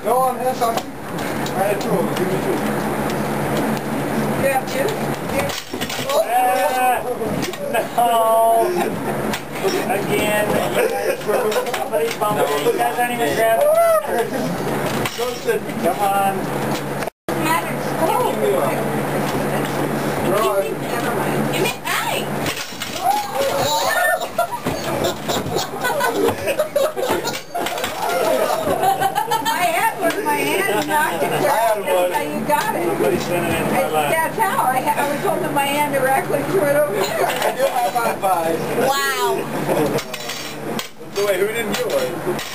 Go on, have something. I had two. Give me two. You have two? No. Again. Somebody's bumping. You guys aren't even grabbing. Go sit. Come on. Matters. Never mind. Give me, hey! I had one in my hand and knocked it down. That's how you got it. Somebody's sending it in my lap. That's how. I was holding my hand directly through it over here. I do have high fives. Wow. So wait, who didn't do it?